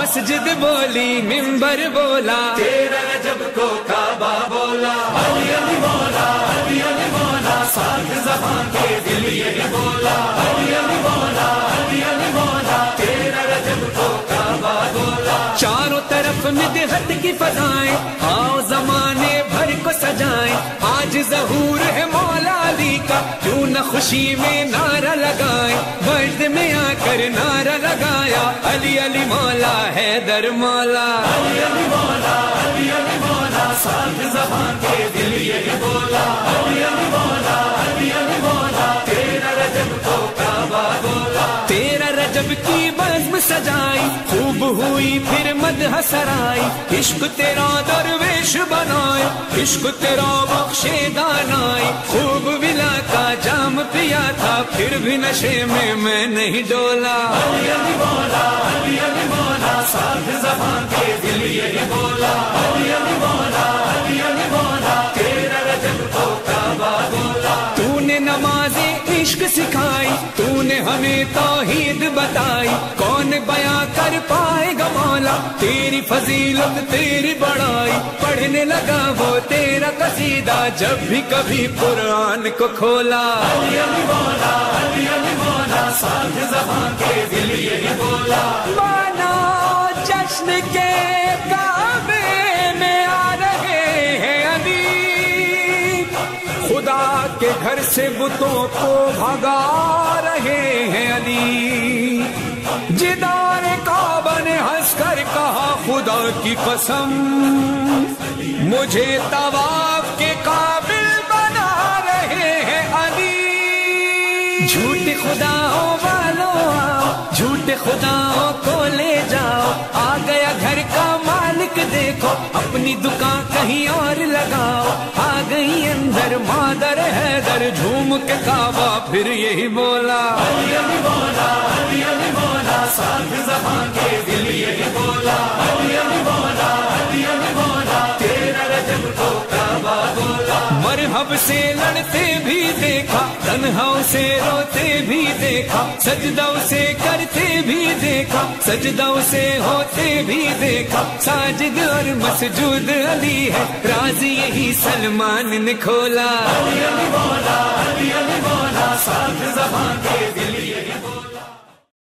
مسجد بولی منبر بولا، تیرا رجب کو کعبہ بولا، علی علی مولا، علی علی مولا، ساتھ زبان کے دل یہی بولا، علی علی مولا، علی علی مولا، تیرا رجب کو کعبہ بولا۔ چاروں طرف مدحت کی فضائیں، آؤ زمانے بھر کو سجائیں، آج ظہور ہے مولا علی کا، کیوں نہ خوشی میں نعرہ لگائیں، برد میں آ کر نعرہ لگایا، علی علی مولا حیدر مولا، علی علی مولا، علی علی مولا، ساتھ زبان کے دل یہی بولا، علی علی مولا، علی علی مولا، تیرا رجب کو کعبہ بولا۔ تیرا رجب کی بزم سجائی، خوب ہوئی پھر مدح سرائی، عشق تیرا درویش بنائے، عشق تیرا بخشے دانائی، خوب ولا کا جام پیا تھا، پھر بھی نشے میں نہیں ڈولا، علی علی مولا، علی علی مولا، ساتھ زبان کے دل یہی بولا، علی علی مولا، علی علی مولا، تیرا رجب کو کعبہ بولا۔ تو نے نماز عشق سکھائی، تو نے ہمیں توحید بتائی، کون بیاں کر پائے گا مولا تیری فضیلت تیری بڑائی، پڑھنے لگا وہ تیرا قصیدہ جب بھی کبھی قرآن کو کھولا، علی علی مولا، علی علی مولا، ساتھ زبان کے دل یہی بولا۔ مانا جشن کے کعبے میں آ رہے ہیں علی، خدا کے گھر سے بتوں کو بھگا رہے ہیں علی، جدار کعبہ نے ہنس کر کہا خدا کی قسم مجھے طواف کے قابل بنا رہے ہیں علی، جھوٹے خداؤں والوں آؤ، جھوٹے خداؤں کو لے جاؤ، آ گیا گھر کا مالک دیکھو، اپنی دکان کہیں اور لگاؤ، آ گئی اندر مادر حیدر، جھوم کے کعبہ پھر یہی بولا، علی علی مولا، علی علی مولا، ساتھ زبان کے دل یہی بولا، علی علی مولا، علی علی مولا، تیرا رجب کو کعبہ بولا۔ مرحب سے لڑتے بھی دیکھا، تنہاؤں سے روتے بھی دیکھا، سجدوں سے کرتے بھی دیکھا، سجدوں سے ہوتے بھی دیکھا، ساجد اور مسجود علی ہے، راز یہی سلمان نے کھولا، علی علی مولا، علی علی مولا، ساتھ زبان کے دل یہی بولا۔